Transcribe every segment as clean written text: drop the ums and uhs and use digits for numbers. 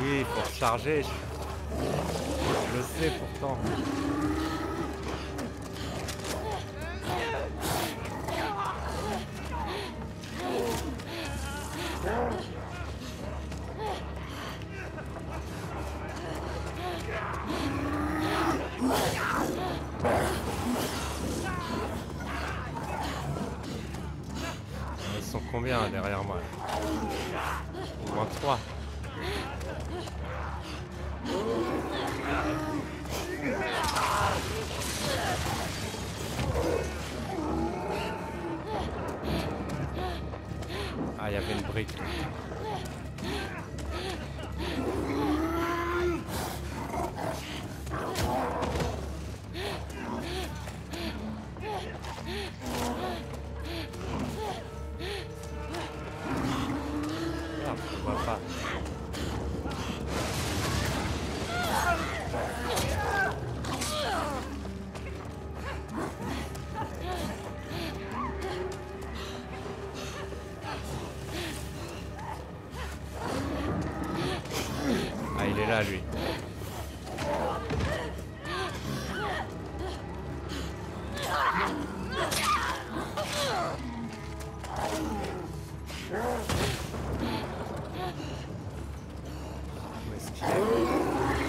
Oui, il faut recharger. Je le sais pourtant. Ils sont combien derrière moi? Au moins 3. Ah, il y avait une brique. Merde, je vois pas. Ah, il est là, lui. Où est-ce qu'il est?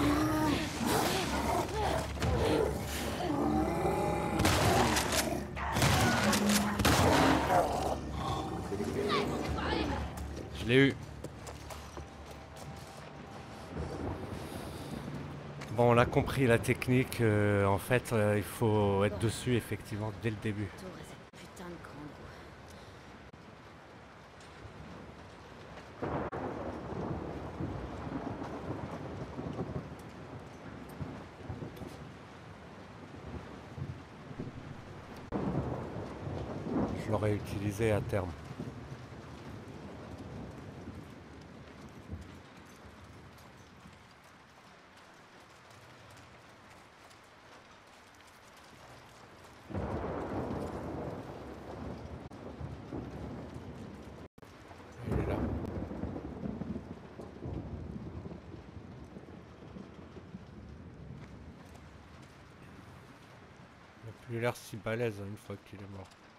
Je l'ai eu. Bon, on a compris la technique. En fait, il faut être dessus, effectivement, dès le début. Retour à cette putain de grande roue. Je l'aurais utilisé à terme. Il est là. Il n'a plus l'air si balèze une fois qu'il est mort.